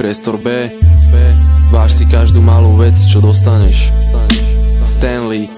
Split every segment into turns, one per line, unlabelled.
Priestor B. Váž si každú malú vec, čo dostaneš. Stanley.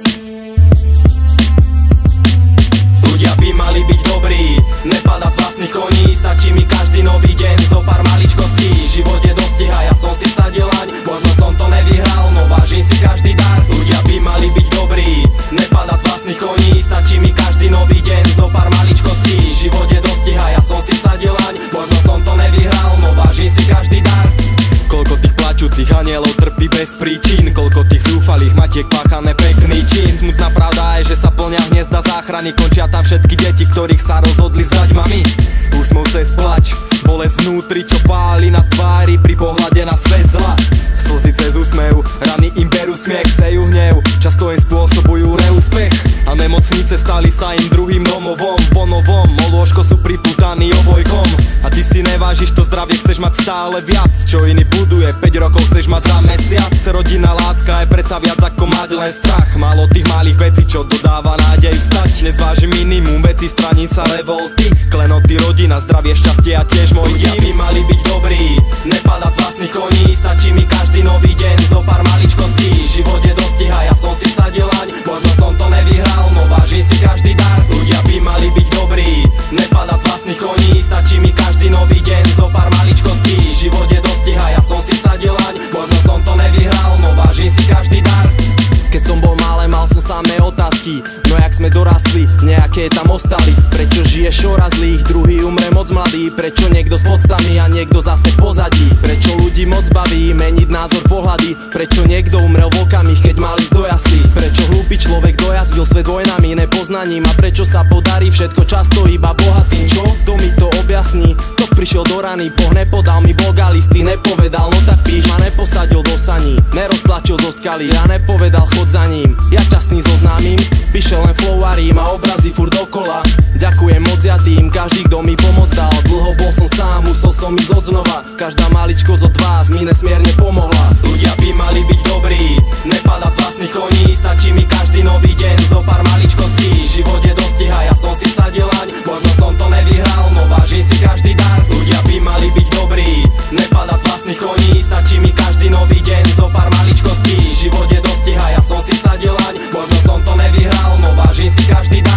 Ľudia by mali byť dobrí, nepadať z vlastných koní. Stačí mi každý nový deň, zo pár maličkostí. Život je dostiha, ja som si vsadil laň, možno som to nevyhral, no vážim si každý dar. Ľudia by mali byť dobrí, nepadať z vlastných koní. Stačí mi každý nový deň, zo pár maličkostí. Život je dostiha, ja som si vsadil laň, možno som to nevyhral, no vážim si každý dar. Koľko tých plačúcich anielov trpí bez príčin, koľko tých zúfalých matiek páchané pekný čin. Smutná pravda je, že sa plnia hniezda záchrany, končia tam všetky deti, ktorých sa rozhodli zdať mami. Úsmev cez plač, bolesť vnútri, čo páli na tvári pri pohľade na svet zla. Slzy cez úsmev, rany im berú smiech, sejú hnev, často im spôsobujú neúspech. A nemocnice stali sa im druhým domovom, po novom, o lôžko sú priputaní obojkom. A ty si nevážiš to zdravie, chceš mať stále viac, čo iný buduje, 5 rokov chceš mať za mesiac. Rodina, láska je predsa viac ako mať len strach. Málo tých malých vecí, čo dodáva nádej vstať. Nezváži minimum veci, straní sa revolty, klenoty, rodina, zdravie, šťastie a tiež môj ľudia by mali byť dobrí, nepadať z vlastných koní. Stačí mi každý nový deň, zo pár maličkostí. Život je dostiha, ja som si vsadil laň, možno som to nevyhral, no vážim si každý dar. Ľudia by mali byť dobrí, nepadať z vlastných koní. Stačí mi každý nový deň, zo pár maličkostí. Život je dostiha, ja som si vsadil laň, možno som to nevyhral, no vážim si každý dar. Keď som bol malé, mal som samé otázky, no jak sme dorastli, nejaké tam ostali. Prečo žije šora zlých, druhý umre moc mladý? Prečo niekto s podstami a niekto zase v pozadí? Prečo ľudí moc baví meniť názor, pohľady? Prečo niekto umrel v okamih, keď mal ísť do jaslí? Prečo hlúpy človek dojazdil svet vojnami, nepoznaním? A prečo sa podarí všetko často iba bohatým? Čo? To mi to objasní. Kto prišiel do rany, Boh nepodal mi Boga listy, nepovedal, no tak píš, ma neposadil do saní, neroztlačil zo skaly, ja nepovedal, chod za ním. Ja časný zoznámim, píše len flow a rím a obrazy furt dokola. Ďakujem moc ja tým, každý kto mi pomoc dal. Dlho bol som sám, musel som ísť od znova. Každá maličkosť od vás mi nesmierne pomohla. Ľudia by mali byť dobrí, nepadať z vlastných koní. Stačí mi každý nový deň, zo pár maličkostí. Život je dostiha, ja som si vsadil laň, možno som to nevyhral, no vážim si každý dar. Ľudia by mali byť dobrí, nepadať z vlastných koní. Stačí mi každý nový deň, zo pár maličkostí. Život je dostiha, ja som si vsadil laň, možno som to nevyhral, no vážim si každý dar.